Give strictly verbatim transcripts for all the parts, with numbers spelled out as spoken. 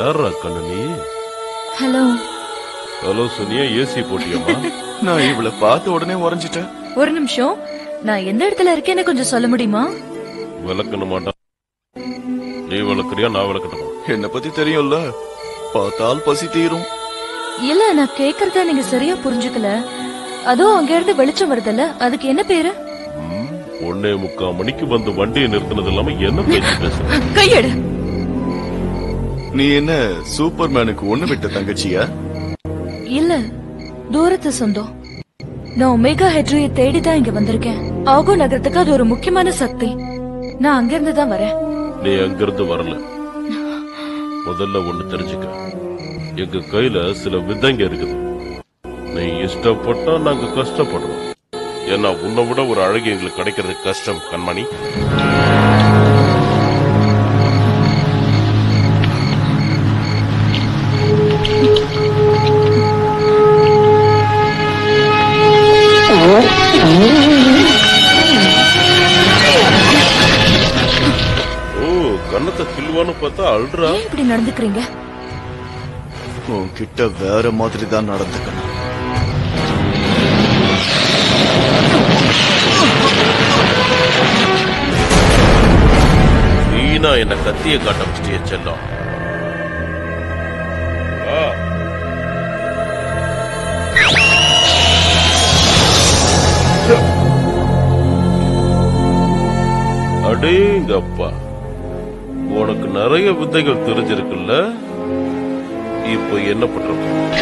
யாரா கண்ணு நீ? ஹலோ ஹலோ சொன்னியா? ஏசி போட்டியம்மா? நான் இவளை பார்த்த உடனே உறைஞ்சிட்டேன். ஒரு நிமிஷம், நான் எந்த இடத்துல இருக்கேன்னு கொஞ்சம் சொல்ல முடியுமா? விளக்கணும் மாட்டான். நீ விளக்குறியா நான் விளக்கட்டுமா? என்ன பத்தி தெரியும்ல, பார்த்தால் பசி தீரும். இல்ல, நான் கேக்குறத நீங்க சரியா புரிஞ்சுக்கல. அதோ அங்க இருந்து வெளிச்சம் வருதுல்ல, அதுக்கு என்ன பேரு? ஒன்னே முக்கால் மணிக்கு வந்து வண்டியை நிறுத்தினது இல்லாம என்ன பேச்சு பேசுற? கையெடு. நீ என்ன சூப்பர்மேனுக்கு ஒண்ணு விட்ட தங்கச்சியா? இல்ல, தூரத்து சொந்தம். நான் ஒமேகா ஹெட்ரியை தேடிதான் இங்க வந்திருக்கேன். ஆகோ நகரத்துக்கு அது ஒரு முக்கியமான சக்தி. நான் அங்கிருந்து தான் வரேன். நீ அங்கிருந்து வரல. முதல்ல ஒண்ணு தெரிஞ்சுக்க, எங்க கையில சில விதைங்க இருக்குது. நீ இஷ்டப்பட்டா நாங்க கஷ்டப்படுவோம். ஏன்னா உன்னை விட ஒரு அழகு எங்களுக்கு கிடைக்கிறது கஷ்டம் கண்மணி. ஓ, கண்ணத்தை கில்வான்னு பார்த்தா அல்றா. ஏன் இப்படி நடந்துக்கிறீங்க? உன்கிட்ட வேற மாதிரி தான் நடந்துக்கணும். வீணா என்ன கத்திய காட்ட வச்சிட்டிய செல்லம். அடேங்கப்பா, உனக்கு நிறைய வித்தைகள் தெரிஞ்சிருக்குல்ல. இப்ப என்ன பண்றது?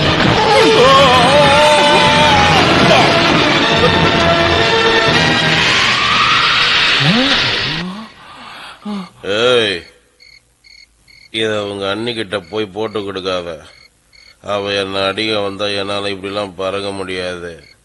ஏய், இத உங்க அண்ணிக்கிட்ட போய் போட்டு கொடுக்காத. அவ என்ன அடிக்க வந்தா என்னால இப்படி எல்லாம் பறக்க முடியாது.